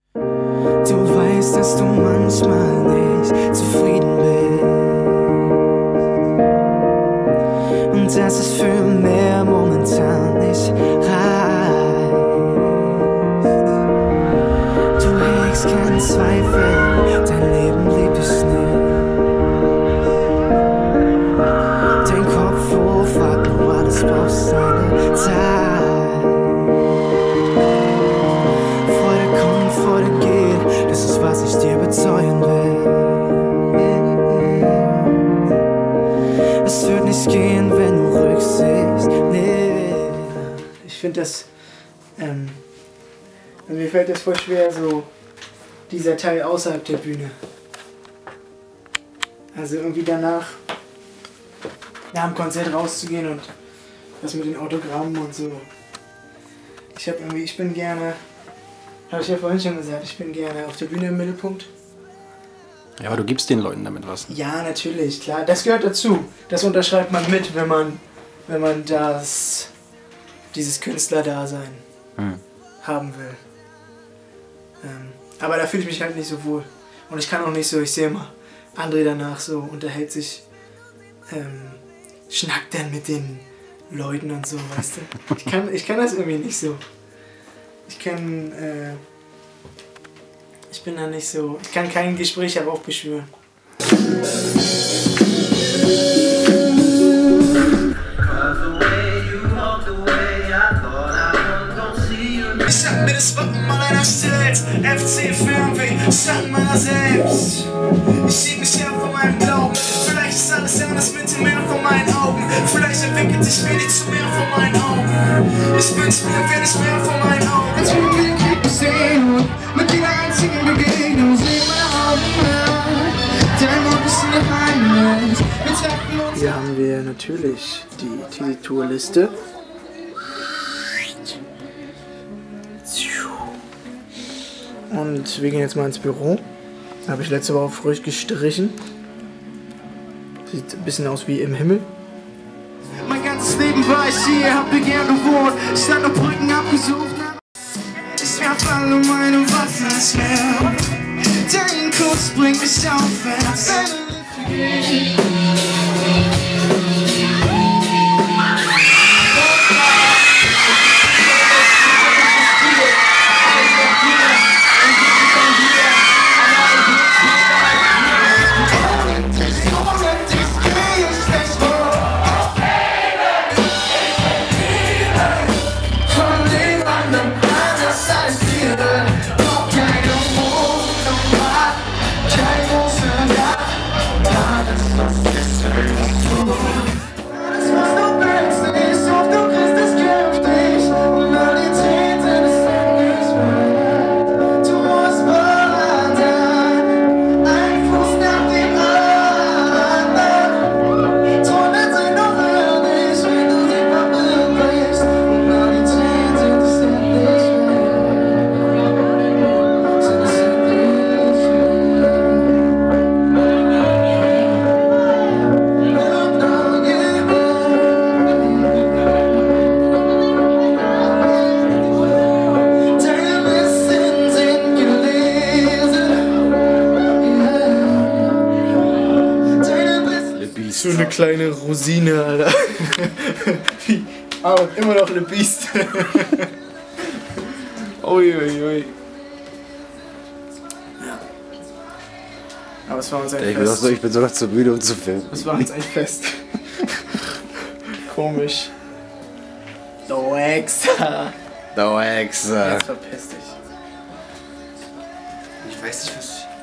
Du weißt, dass du manchmal nicht zufrieden bist und dass es für mehr momentan nicht reicht. Du hegst keinen Zweifel, dein Leben liebt es nicht. Dein Kopf hoch, fragt nur, alles braucht seine Zeit. Das ist, was ich dir bezeugen will. Es wird nicht gehen, wenn du Rücksicht nimmst. Ich finde das, mir fällt das voll schwer, so dieser Teil außerhalb der Bühne. Also irgendwie danach, nach dem Konzert rauszugehen und das mit den Autogrammen und so. Ich bin gerne, habe ich ja vorhin schon gesagt, ich bin gerne auf der Bühne im Mittelpunkt. Ja, aber du gibst den Leuten damit was. Ja, natürlich, klar. Das gehört dazu. Das unterschreibt man mit, wenn man dieses Künstlerdasein haben will. Aber da fühle ich mich halt nicht so wohl. Und ich kann auch nicht so, ich sehe immer André danach so, unterhält sich, schnackt dann mit den Leuten und so, weißt du. Ich kann das irgendwie nicht so. Ich bin da nicht so, ich kann kein Gespräch heraufbeschwören. Ich hab mir das Wappen mal erstellt, FC Fernweh, Schatten meiner selbst. Ich schieb mich her von meinem Glauben, vielleicht ist alles anders mit dem Meer von meinen Augen. Vielleicht entwickelt sich wenig zu mehr von meinen Augen. Ich wünsch mir wenig mehr von meinen Augen. Als wir den Krieg gesehen und mit jeder einzigen Begegnung sehen meine Augen an. Dein Mund ist in der Heimat. Hier haben wir natürlich die Teesy-Tour-Liste. Und wir gehen jetzt mal ins Büro. Habe ich letzte Woche frisch gestrichen. Sieht ein bisschen aus wie im Himmel. Mein ganzes Leben war ich hier, hab hier gern gewohnt. Stand auf Brücken abgesucht. Ich werf alle meine Waffen ins Meer. Dein Kuss bringt mich aufwärts. So eine kleine Rosine, Alter. Aber immer noch eine Biest. Uiuiui. Ja. Aber es war uns ein Fest. Ich bin sogar zu müde, um zu filmen. Es war uns ein Fest. Komisch. Du Hexer. Du Hexer. Jetzt verpiss dich. Ich weiß nicht, was